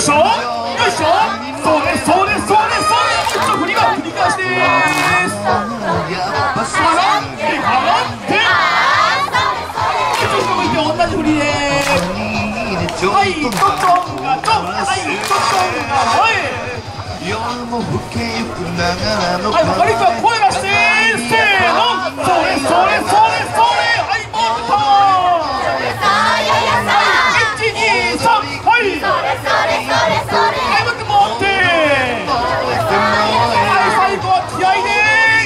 しょよいしょ。それそれそれそれ。ちょっと振りが繰り返しです。払って払って。ちょっと向いて同じ振りで。はい、ちょっとがちょん。はい、ちょっとがはい。 夜も更けゆくながらのはい、マリカ声出してせーの。それそれそれそれ。はい、もっと。123はい。それそれそれそれ。はい、持って。はい、最後は気合いで。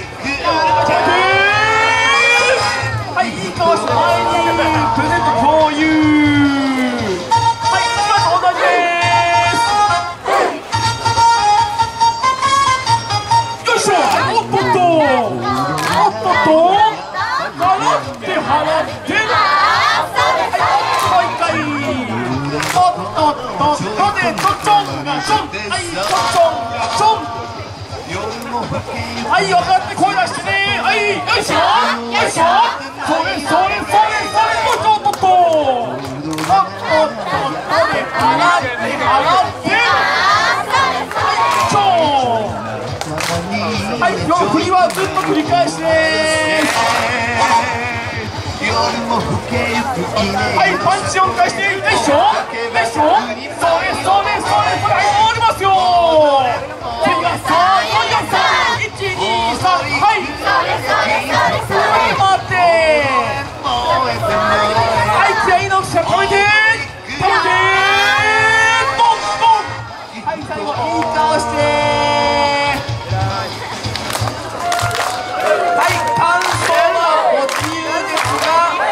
はい、いい顔して前にプレゼント共有。はい、今と同じです。よいしょ。はい、おっとっと払って払って。もう一回。とっとっとっとでとちょんがちょん。はい、とちょんがちょん。はい、分かって声出してね。はい、よいしょよいしょ。それそれそれそれ。おっとっとっと。で払って払って。ちょん。はい、今日振りはずっと繰り返しです。はい、パンチ4回してよいしょよいしょ。それそれそれそれ。はい、回りますよ。手がさあ1、2、3はい。待ってはい、気合いの大きさ止めてボンボン。はい、最後いい顔して。はい、感想はご自由ですが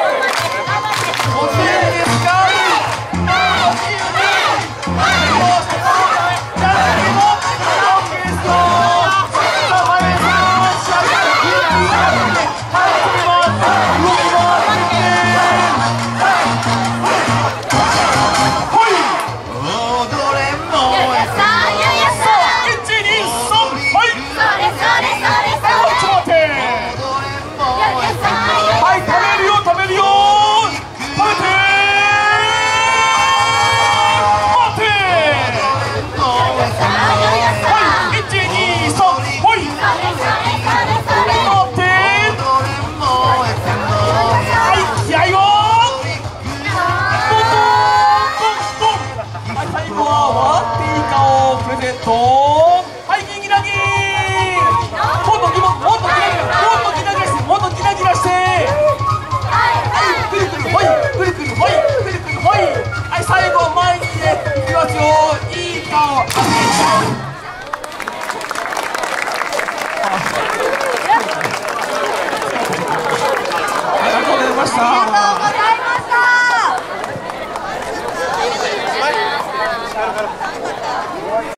はい、ギンギラギン。もっとギラギラして。はい、くるくるほい、くるくるほい、くるくるほい。はい、最後前にね、いきますよ。いい顔。ありがとうございました。